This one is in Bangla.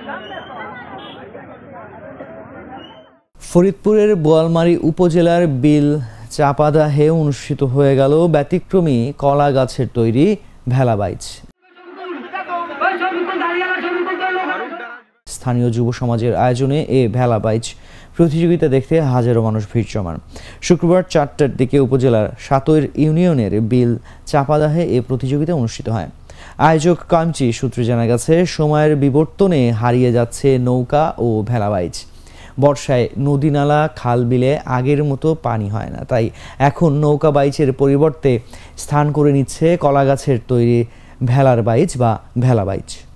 ফরিদপুরের বোয়ালমারী উপজেলার বিল চাপাদাহে অনুষ্ঠিত হয়ে গেল ব্যতিক্রমী কলা গাছের তৈরি ভেলা বাইচ। স্থানীয় যুব সমাজের আয়োজনে এ ভেলা বাইচ প্রতিযোগিতা দেখতে হাজারো মানুষ ভিড় জমান। শুক্রবার 4টার দিকে উপজেলার সাতইর ইউনিয়নের বিল চাপাদাহে এ প্রতিযোগিতা অনুষ্ঠিত হয়। আয়োজক কামচি সূত্রে জানা গেছে, সময়ের বিবর্তনে হারিয়ে যাচ্ছে নৌকা ও ভেলা বাইচ। বর্ষায় নদী নালা খাল বিলে আগের মতো পানি হয় না, তাই এখন নৌকা বাইচের পরিবর্তে স্থান করে নিচ্ছে কলা গাছের তৈরি ভেলার বাইচ বা ভেলা বাইচ।